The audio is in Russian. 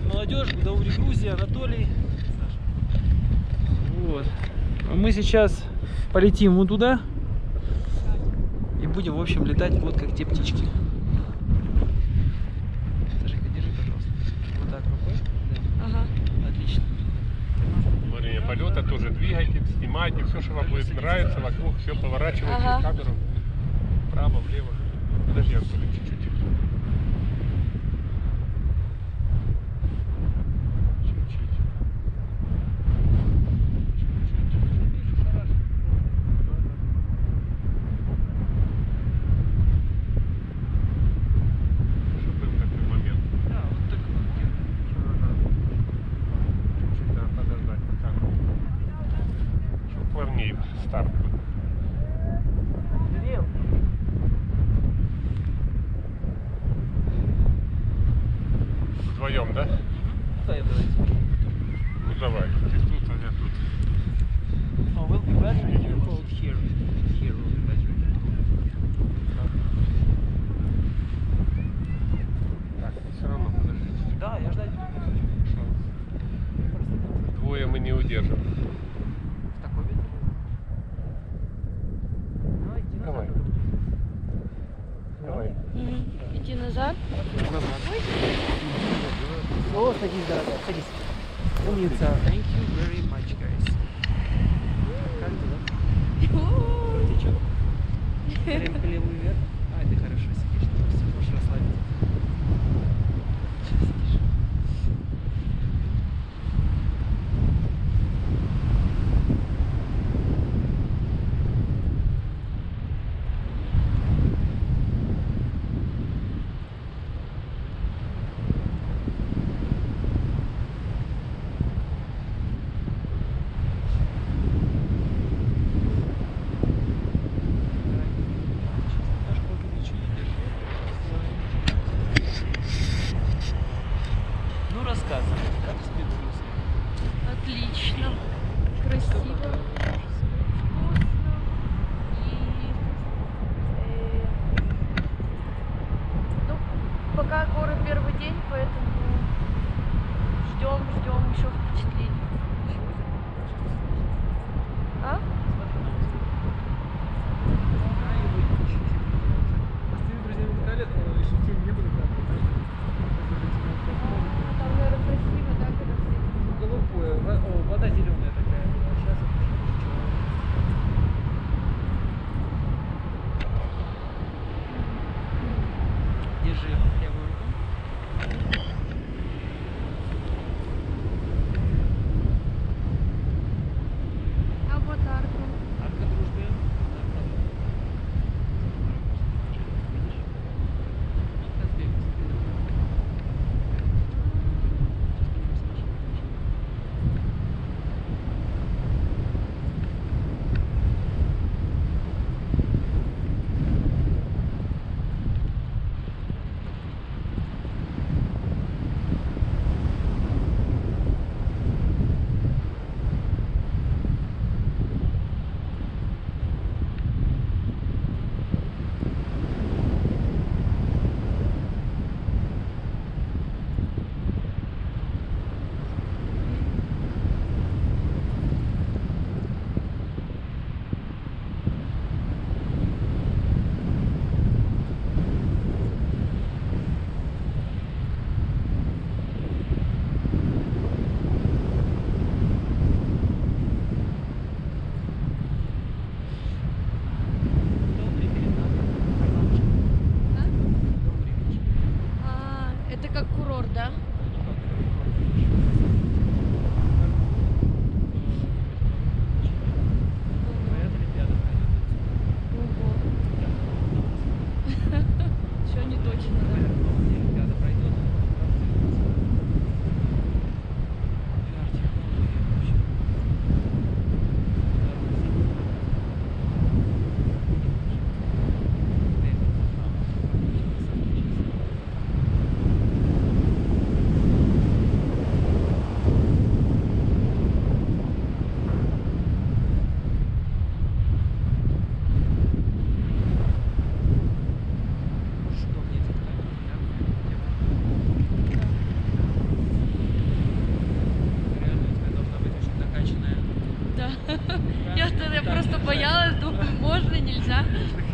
молодежь, Гудаури, Грузия, Анатолий. Вот. А мы сейчас полетим вот туда и будем, в общем, летать вот как те птички. Сашенька, держи, пожалуйста. Вот так рукой. Да. Ага. Отлично. Во время полета тоже двигайте, снимайте, все, что вам будет нравиться, вокруг, все поворачивайте камеру вправо, влево. Подожди, Анатолий, чуть-чуть. Старт. Вдвоем, да? Да, я давайте. Ну давай, ты тут, а я тут. Oh, will be better if you hold here. Here will be better. Так, все равно, подождите. Да, я ждать буду. Двое мы не удержим. В такой вид. Давай. Давай. Иди назад. О, садись, дорогая, садись. Умница. Thank you very much, guys. Как дела? Течет. Коленка левую вверх. Ай, ты хорошо сидишь. Все, можешь расслабиться. Сейчас сидишь. Ну рассказывай, как тебе вкусно? Отлично. Красиво. Вкусно. Ну, пока горы первый день, поэтому ждем еще впечатлений. А? Там, наверное, красиво, да, когда все. Голубое, о, вода зеленая такая. Сейчас держи левую руку. А вот арка. Арка дружбы. Видишь? Вот так бегать. Это как курорт, да? Все не точно, да? боялась, думаю, можно, нельзя.